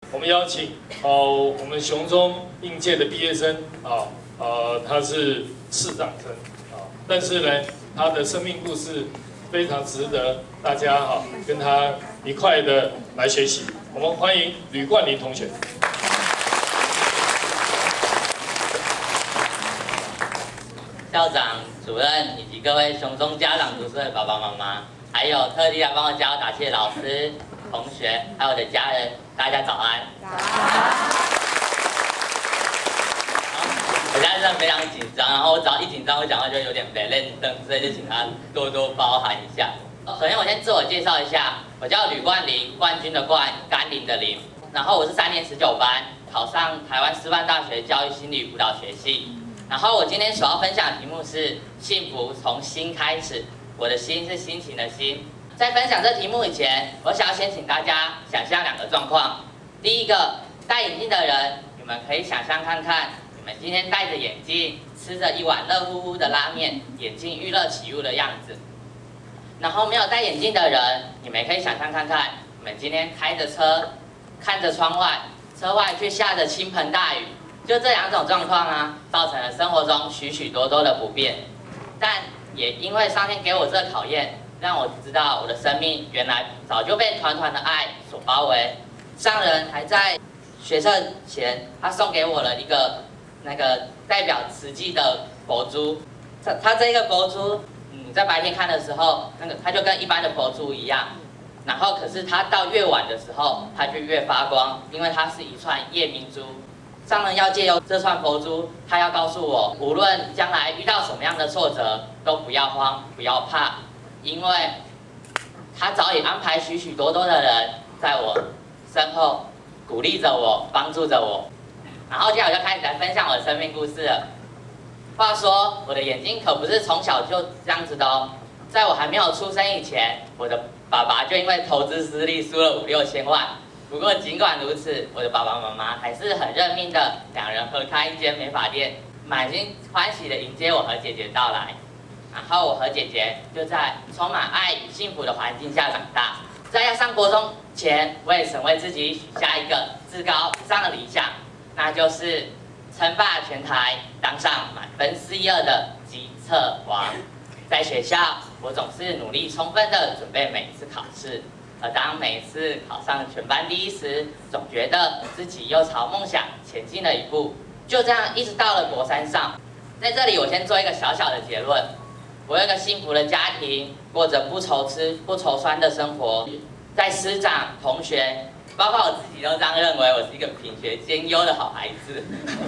我们邀请我们雄中应届的毕业生他是次长生但是呢，他的生命故事非常值得大家跟他一块的来学习。我们欢迎吕冠霖同学。 校长、主任以及各位雄中家长、读书的爸爸妈妈，还有特地来帮我加油打气的老师、同学，还有我的家人，大家早安。早安。我现在真的非常紧张，然后我只要一紧张，我讲话就有点被认登，所以就请他多多包涵一下。首先，我先自我介绍一下，我叫吕冠霖，冠军的冠，甘霖的霖。然后我是3年19班，考上台湾师范大学教育心理辅导学系。然后我今天所要分享的题目是幸福从心开始，我的心是心情的心。在分享这题目以前，我想要先请大家想象2个状况。第一个，戴眼镜的人，你们可以想象看看，你们今天戴着眼镜，吃着一碗热乎乎的拉面，眼睛预热起雾的样子。然后没有戴眼镜的人，你们也可以想象看看，你们今天开着车，看着窗外，车外却下着倾盆大雨。就这2种状况啊，造成了生活中许许多多的不便。但也因为上天给我这个考验，让我知道我的生命原来早就被团团的爱所包围。上人还在学测前，他送给我了一个代表慈济的佛珠。他这个佛珠，在白天看的时候，它就跟一般的佛珠一样。然后可是它到越晚的时候，它就越发光，因为它是一串夜明珠。上人要借由这串佛珠，他要告诉我，无论将来遇到什么样的挫折，都不要慌，不要怕，因为他早已安排许许多多的人在我身后鼓励着我，帮助着我。然后接下来我就开始来分享我的生命故事了。话说，我的眼睛可不是从小就这样子的哦，在我还没有出生以前，我的爸爸就因为投资失利输了5、6千万。不过尽管如此，我的爸爸妈妈还是很认命的，2人合开一间美发店，满心欢喜的迎接我和姐姐到来。然后我和姐姐就在充满爱与幸福的环境下长大。在要上国中前，我也曾为自己许下一个至高无上的理想，那就是称霸全台，当上满分412的基测王。在学校，我总是努力充分的准备每一次考试。而当每次考上全班第1时，总觉得自己又朝梦想前进了一步。就这样，一直到了国3上，在这里我先做一个小小的结论：我有一个幸福的家庭，过着不愁吃不愁穿的生活。在师长、同学，包括我自己都这样认为，我是一个品学兼优的好孩子。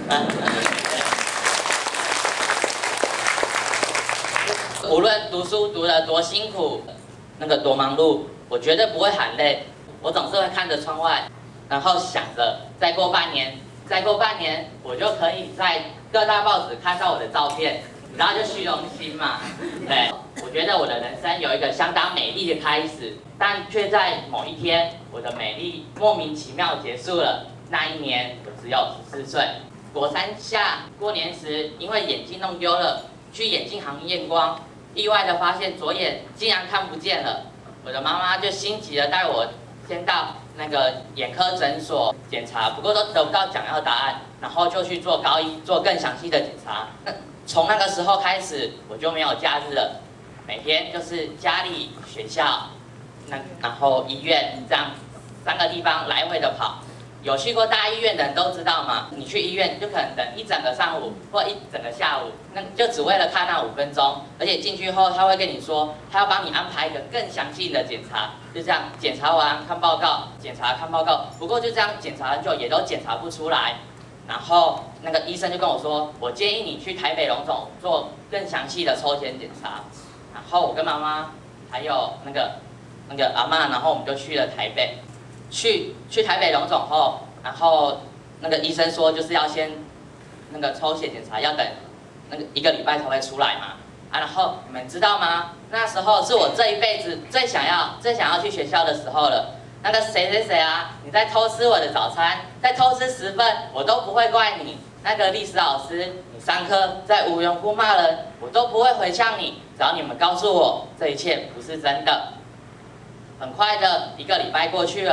无论读书读得多辛苦，多忙碌，我绝对不会喊累，我总是会看着窗外，然后想着再过半年，我就可以在各大报纸看到我的照片，然后就虚荣心嘛。对，我觉得我的人生有一个相当美丽的开始，但却在某一天，我的美丽莫名其妙结束了。那一年我只有14岁，国3下过年时，因为眼镜弄丢了，去眼镜行验光，意外的发现左眼竟然看不见了。我的妈妈就心急的带我先到眼科诊所检查，不过都得不到想要的答案，然后就去做高一做更详细的检查。从那个时候开始，我就没有假日了，每天就是家里、学校，然后医院这样3个地方来回的跑。有去过大医院的人都知道嘛，你去医院就可能等一整个上午或一整个下午，就只为了看那5分钟，而且进去后他会跟你说，他要帮你安排一个更详细的检查，就这样检查完看报告，检查看报告，不过就这样检查很久也都检查不出来，然后医生就跟我说，我建议你去台北荣总做更详细的抽检检查，然后我跟妈妈还有那个阿嬷，然后我们就去了台北。去台北荣总后，然后医生说就是要先抽血检查，要等1个礼拜才会出来嘛。然后你们知道吗？那时候是我这一辈子最想要去学校的时候了。谁啊，你在偷吃我的早餐，再偷吃10份，我都不会怪你。历史老师，你上课在无缘无故骂人，我都不会回呛你，只要你们告诉我这一切不是真的。很快的1个礼拜过去了。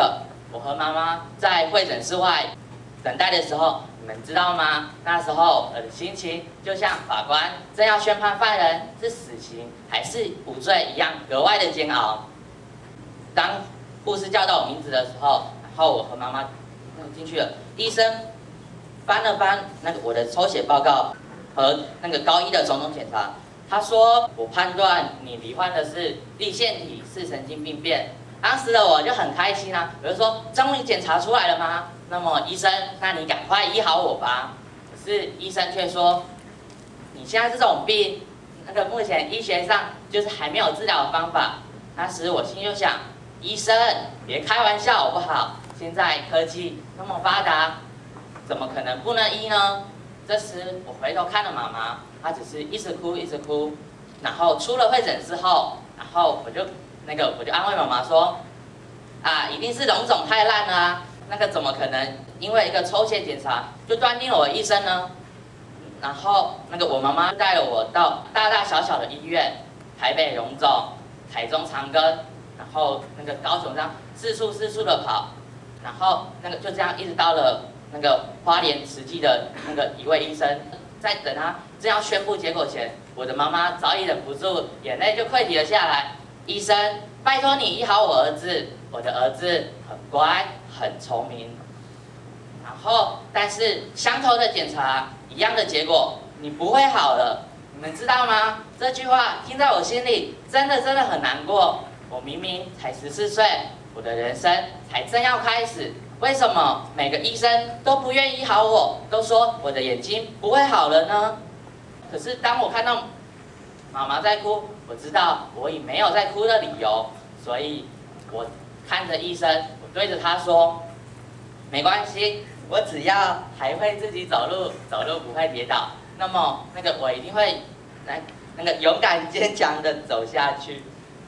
我和妈妈在会诊室外等待的时候，你们知道吗？那时候我的心情就像法官正要宣判犯人是死刑还是无罪一样，格外的煎熬。当护士叫到我名字的时候，然后我和妈妈进去了，医生翻了翻我的抽血报告和高一的种种检查，他说我判断你罹患的是粒腺体视神经病变。当时的我就很开心啊，我就说终于检查出来了吗？那么医生，那你赶快医好我吧。可是医生却说，你现在这种病，目前医学上就是还没有治疗的方法。那时我心就想，医生别开玩笑好不好？现在科技那么发达，怎么可能不能医呢？这时我回头看了妈妈，她只是一直哭一直哭。然后出了会诊室后，然后我就安慰妈妈说，啊，一定是溶肿太烂了啊，怎么可能因为一个抽血检查就断定了我一生呢？然后我妈妈带了我到大大小小的医院，台北荣总、台中长庚，然后高雄这样四处的跑，然后就这样一直到了花莲慈济的一位医生，在等他正要宣布结果前，我的妈妈早已忍不住眼泪就溃堤了下来。医生，拜托你医好我儿子，我的儿子很乖，很聪明。然后，但是相同的检查，一样的结果，你不会好了。你们知道吗？这句话听在我心里，真的很难过。我明明才14岁，我的人生才正要开始，为什么每个医生都不愿意医好我，都说我的眼睛不会好了呢？可是当我看到妈妈在哭，我知道我已没有在哭的理由，所以我看着医生，我对着他说，没关系，我只要还会自己走路，走路不会跌倒，那么我一定会勇敢坚强的走下去。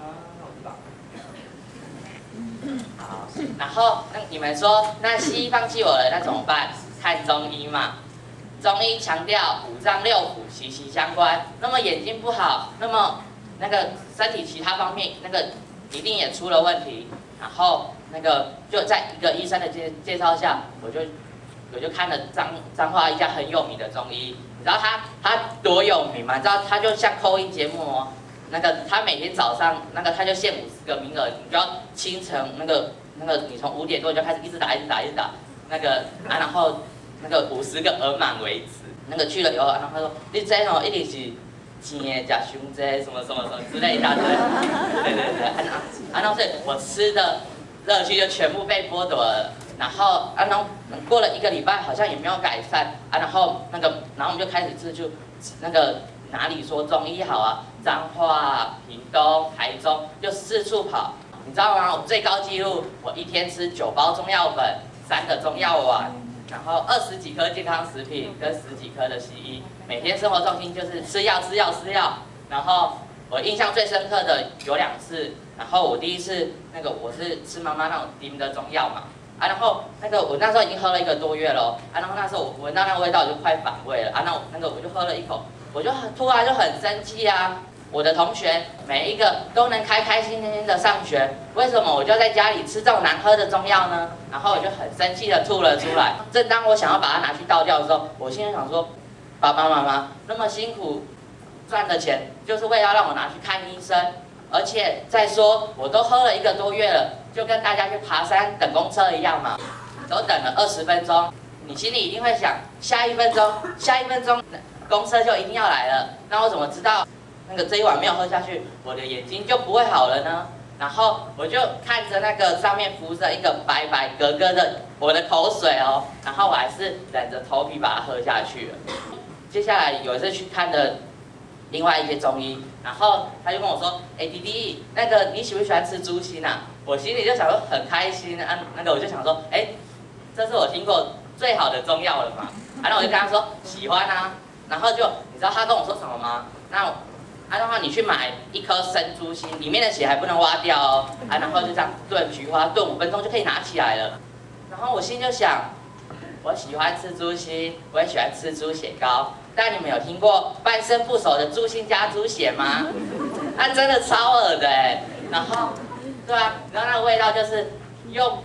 好，然后你们说，那西医放弃我了，那怎么办？看中医嘛。中医强调五脏六腑息息相关，那么眼睛不好，那么身体其他方面一定也出了问题。然后就在一个医生的介绍下，我就看了彰化一家很有名的中医。你知道他多有名吗？你知道他就像call in节目哦，他每天早上他就限50个名额，你就要清晨你从5点多就开始一直打，然后50个额满为止。去了以后，然后他说你这哦一定是钱吃伤济，什么之类的，对，然后所以我吃的乐趣就全部被剥夺了。然后过了1个礼拜，好像也没有改善啊。然后我们就开始就哪里说中医好啊，彰化、屏东、台中就四处跑。你知道吗？我最高纪录，我一天吃9包中药粉，3个中药丸，然后20几颗健康食品跟10几颗的西医。每天生活重心就是吃药。然后我印象最深刻的有2次。然后我第一次我是吃妈妈那种叮的中药嘛。然后我那时候已经喝了1个多月了然后那时候我闻到那个味道我就快反胃了我就喝了1口，我就突然就很生气啊！我的同学每一个都能开开心心的上学，为什么我就在家里吃这种难喝的中药呢？然后我就很生气的吐了出来。正当我想要把它拿去倒掉的时候，我心里想说，爸爸妈妈那么辛苦赚的钱，就是为了让我拿去看医生。而且再说，我都喝了1个多月了，就跟大家去爬山等公车一样嘛，都等了20分钟，你心里一定会想，下一分钟公车就一定要来了，那我怎么知道这一碗没有喝下去，我的眼睛就不会好了呢？然后我就看着上面浮着一个白白格格的我的口水哦，然后我还是忍着头皮把它喝下去了。接下来有一次去看的另外一些中医，然后他就跟我说，弟弟，你喜不喜欢吃猪心啊？我心里就想说很开心啊，我就想说，这是我听过最好的中药了嘛。然后我就跟他说喜欢啊，然后就你知道他跟我说什么吗？然后你去买1颗生猪心，里面的血还不能挖掉哦，然后就这样炖菊花，炖5分钟就可以拿起来了。然后我心就想，我喜欢吃猪心，我也喜欢吃猪血糕。但你们有听过半生不熟的猪心加猪血吗？真的超恶的然后，对啊，然后那个味道就是又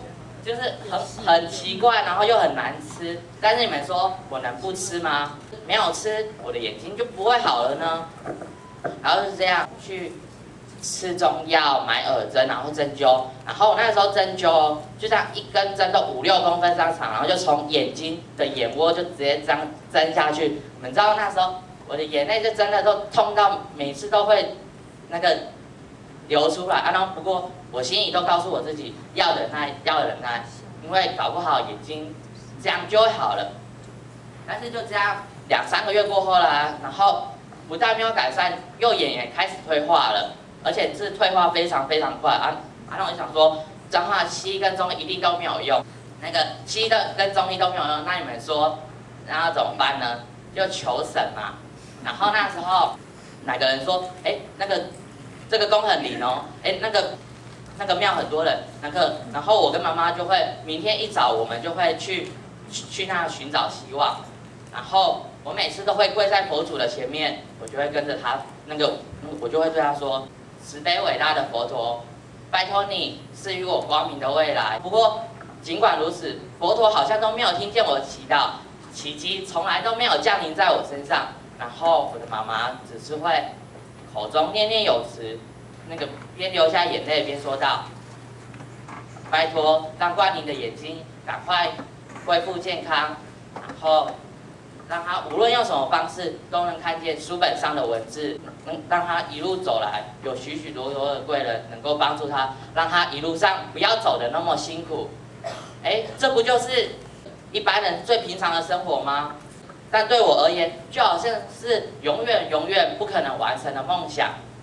就是很奇怪，然后又很难吃。但是你们说我能不吃吗？没有吃，我的眼睛就不会好了呢？然后是这样去吃中药、买耳针，然后针灸。然后我那时候针灸，就这样一根针都5、6公分这样长，然后就从眼睛的眼窝就直接这样针下去。你们知道那时候我的眼泪就真的都痛到每次都会那个流出来啊。然后不过我心里都告诉我自己要忍耐，要忍耐，因为搞不好眼睛这样就会好了。但是就这样2、3个月过后啦，然后不但没有改善，右眼也开始退化了。而且是退化非常快啊！那我就想说，彰化西医跟中医一定都没有用，那个西医的跟中医都没有用，那你们说，那要怎么办呢？就求神嘛。然后那时候哪个人说，这个宫很灵哦，那个庙很多人，然后我跟妈妈就会明天一早我们就会去那寻找希望，然后我每次都会跪在佛祖的前面，我就会跟着他我就会对他说。慈悲伟大的佛陀，拜托你赐予我光明的未来。不过，尽管如此，佛陀好像都没有听见我的祈祷，奇迹从来都没有降临在我身上。然后我的妈妈只是会口中念念有词，边流下眼泪边说道：“拜托，让冠霖的眼睛赶快恢复健康，然后。”让他无论用什么方式都能看见书本上的文字，让他一路走来有许许多多的贵人能够帮助他，让他一路上不要走得那么辛苦。这不就是一般人最平常的生活吗？但对我而言，就好像是永远不可能完成的梦想。